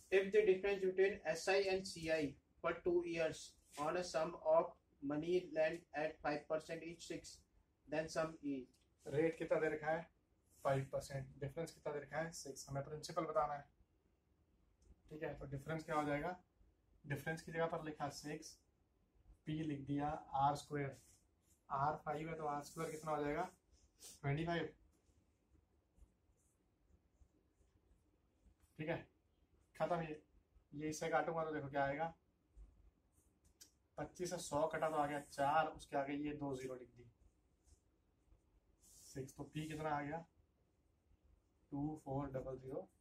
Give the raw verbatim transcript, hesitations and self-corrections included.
If the difference between S I and C I for two years on a sum of money lent at five percent each six, then sum is. Rate कितना दे रखा है five percent, difference कितना दे रखा है six, हमें principal बताना है। ठीक है, तो डिफरेंस क्या हो जाएगा, डिफरेंस की जगह पर लिखा सिक्स, पी लिख दिया आर स्क्वायर, आर फाइव है तो आर स्क्वायर कितना हो जाएगा ट्वेंटी फाइव। ठीक है, खत्म। ये ये इससे काटूंगा तो देखो क्या आएगा, पच्चीस से सौ कटा तो आ गया चार, उसके आगे ये दो जीरो लिख दी सिक्स, तो पी कितना आ गया टू फोर डबल जीरो